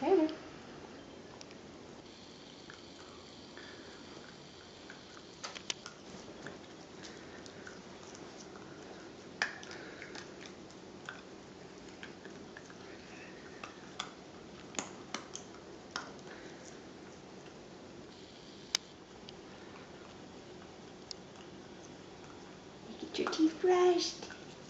Okay. Get your teeth brushed.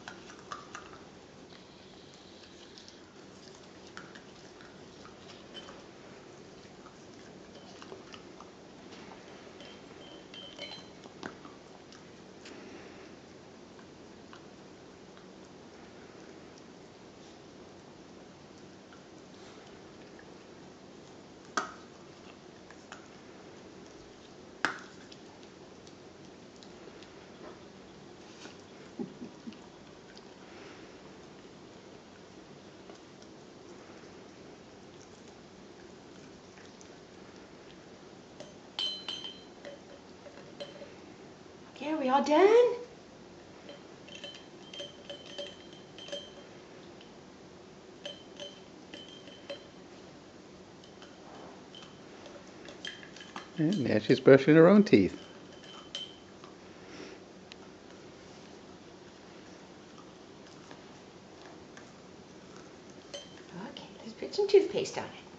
Okay, are we all done? And now she's brushing her own teeth. Okay, let's put some toothpaste on it.